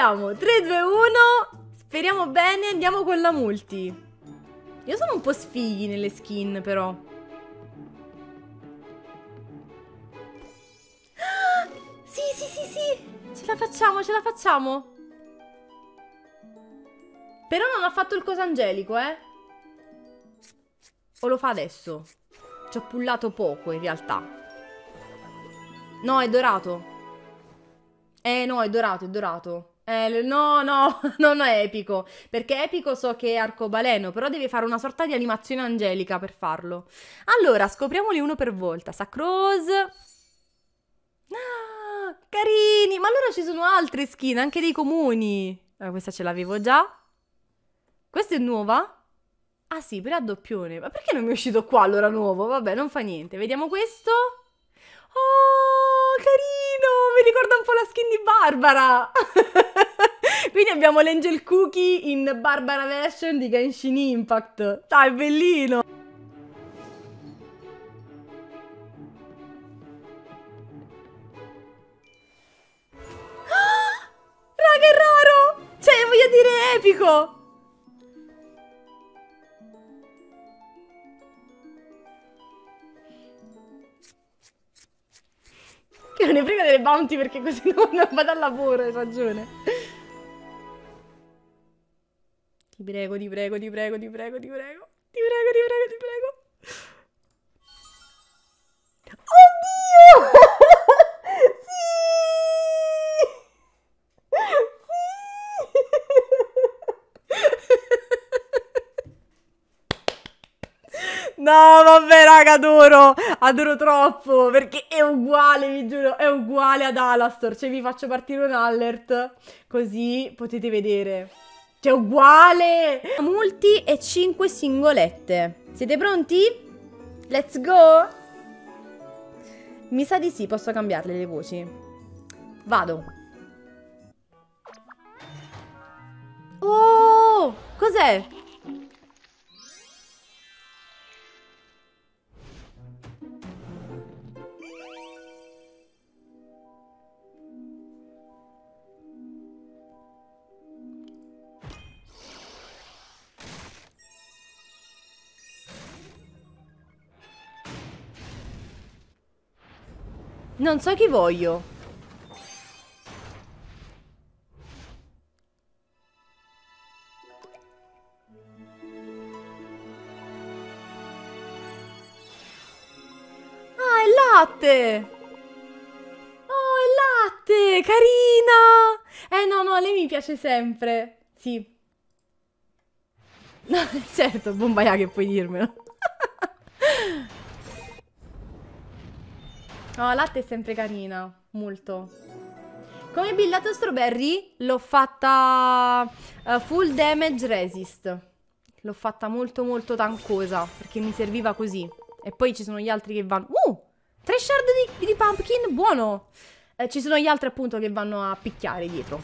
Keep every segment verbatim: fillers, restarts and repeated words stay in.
Vediamo, tre, due, uno. Speriamo bene, andiamo con la multi. Io sono un po' sfighi nelle skin, però. Ah, sì, sì, sì, sì. Ce la facciamo, ce la facciamo. Però non ha fatto il coso angelico, eh. O lo fa adesso? Ci ho pullato poco, in realtà. No, è dorato. Eh, no, è dorato, è dorato. Eh, no, no, non è epico. Perché epico so che è arcobaleno, però deve fare una sorta di animazione angelica per farlo. Allora, scopriamoli uno per volta. Sacrose. Ah, carini. Ma allora ci sono altre skin, anche dei comuni. Ah, questa ce l'avevo già. Questa è nuova? Ah sì, però a doppione. Ma perché non mi è uscito qua allora nuovo? Vabbè, non fa niente. Vediamo questo. Oh, carino! Mi ricorda un po' la skin di Barbara. Quindi abbiamo l'Angel Cookie in Barbara version di Genshin Impact. Dai, bellino! Ah, raga, è raro! Cioè, voglio dire, epico! Che non ne frega delle bounty perché così non, non vado al lavoro, hai ragione. Ti prego, ti prego, ti prego, ti prego, ti prego. Ti prego, ti prego, ti prego. Oddio! Sì! No, vabbè, raga, adoro. Adoro troppo. Perché è uguale, vi giuro. È uguale ad Alastor. Cioè, vi faccio partire un alert. Così potete vedere. Cioè, uguale. Multi e cinque singolette. Siete pronti? Let's go. Mi sa di sì, posso cambiarle le voci. Vado. Oh, cos'è? Non so chi voglio. Ah, è latte! Oh, è latte! Carina! Eh, no, no, lei mi piace sempre. Sì. No, certo, Bombaia che puoi dirmelo. No, la latte è sempre carina, molto. Come billato strawberry l'ho fatta uh, full damage resist. L'ho fatta molto molto tancosa, perché mi serviva così. E poi ci sono gli altri che vanno... Uh! Tre shard di, di pumpkin, buono! Eh, ci sono gli altri appunto che vanno a picchiare dietro.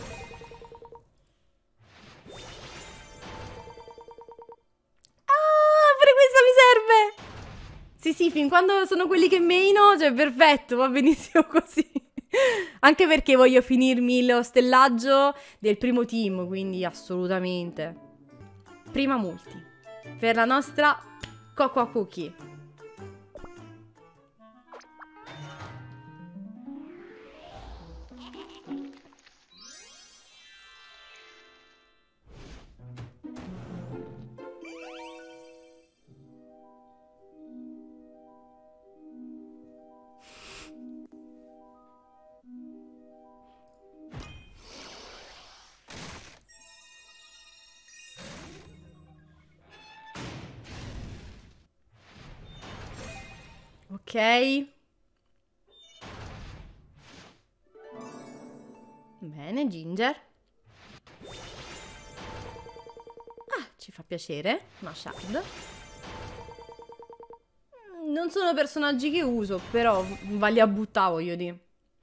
Ah, pure questa mi serve! Sì, sì, fin quando sono quelli che maino, cioè perfetto, va benissimo così. Anche perché voglio finirmi lo stellaggio del primo team, quindi assolutamente. Prima multi. Per la nostra Cocoa Cookie. Ok. Bene, Ginger. Ah, ci fa piacere. Una shard. Non sono personaggi che uso, però va li a buttare, voglio dire.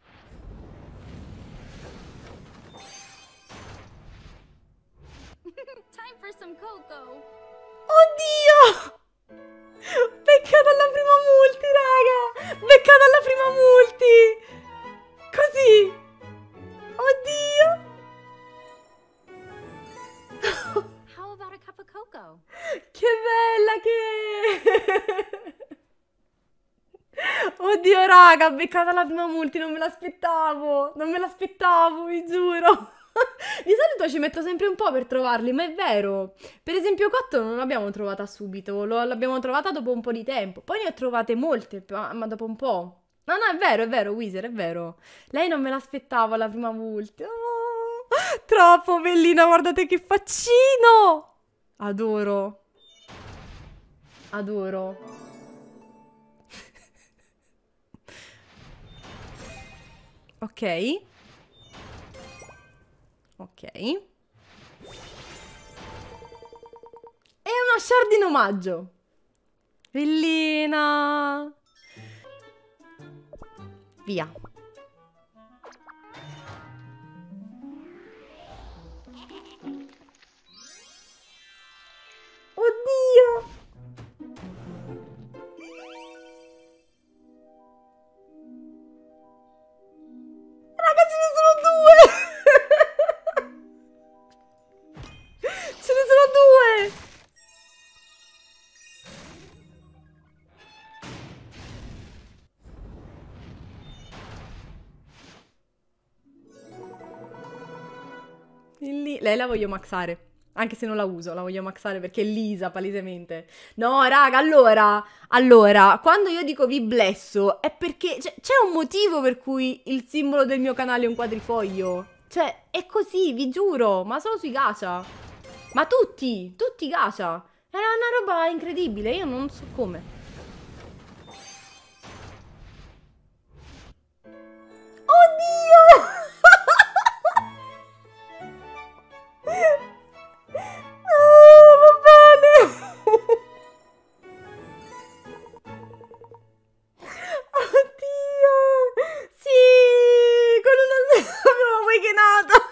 Oddio! Beccata alla prima multi, raga! Beccata alla prima multi! Così! Oddio! Oddio, raga, beccata la prima multi, non me l'aspettavo. Non me l'aspettavo, vi giuro. Di solito ci metto sempre un po' per trovarli, ma è vero. Per esempio Cotto non l'abbiamo trovata subito, lo- l'abbiamo trovata dopo un po' di tempo. Poi ne ho trovate molte, ma, ma dopo un po'. No, no, è vero, è vero, Wizard, è vero. Lei non me l'aspettava la prima multi. Oh, troppo bellina, guardate che faccino. Adoro. Adoro. Ok. Ok. E una shard in omaggio. Bellina. Via. Oddio. Raga, ce ne sono due. Ce ne sono due. Lì. Lei la voglio maxare. Anche se non la uso, la voglio maxare perché è lisa, palesemente. No, raga, allora, allora, quando io dico vi blesso, è perché c'è un motivo per cui il simbolo del mio canale è un quadrifoglio. Cioè, è così, vi giuro, ma solo sui gacha. Ma tutti, tutti i gacha. È una roba incredibile, io non so come. Oddio! Ah, va bene. Oddio! Sì! Con una... Abbiamo awakenato!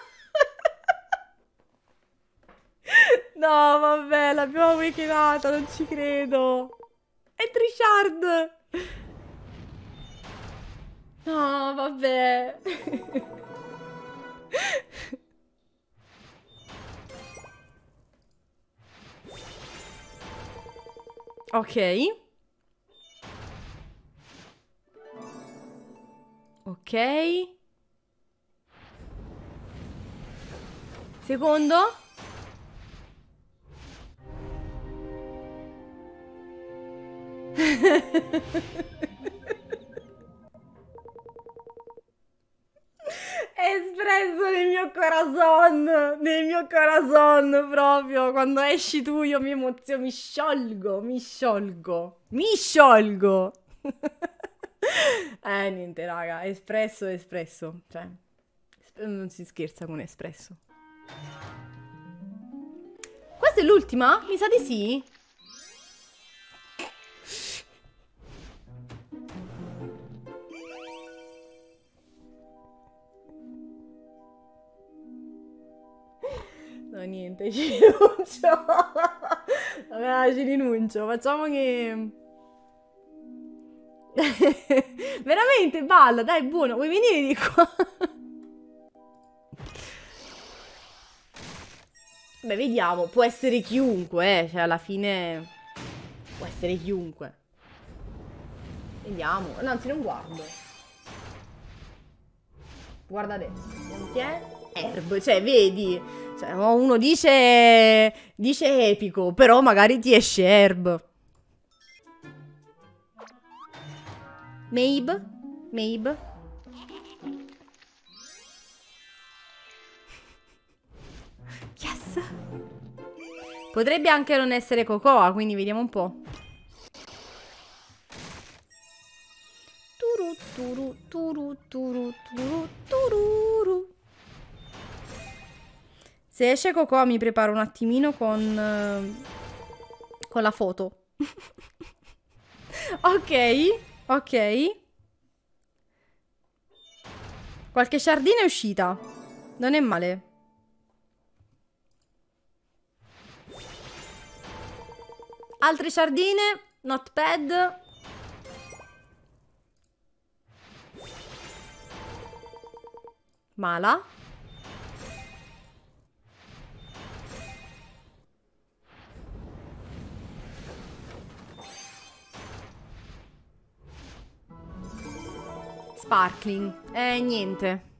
No, vabbè, l'abbiamo awakenato, non ci credo! È Trishard! No, vabbè! Ok. Ok. Secondo. Espresso nel mio corazon, nel mio corazon proprio. Quando esci tu io mi emoziono, mi sciolgo, mi sciolgo, mi sciolgo. Eh, niente, raga, espresso, espresso. Cioè, non si scherza con espresso. Questa è l'ultima? Mi sa di sì. No, niente, ci rinuncio. Vabbè, ci rinuncio. Facciamo che... Veramente, balla, dai, buono. Vuoi venire di qua? Beh, vediamo. Può essere chiunque, eh. Cioè, alla fine... Può essere chiunque. Vediamo. No, anzi, non guardo. Guarda adesso. Vediamo chi è. Herb, cioè, vedi... Cioè, uno dice... Dice epico, però magari ti esce Herb. Mabe? Mabe? Yes! Potrebbe anche non essere Cocoa, quindi vediamo un po'. Turu, turu, turu, turu, turu, tururu. Se esce Cocoa mi preparo un attimino con... Uh, con la foto. Ok, ok. Qualche sciardina è uscita. Non è male. Altre sciardine. Not bad. Mala. sparkling. Eh, niente.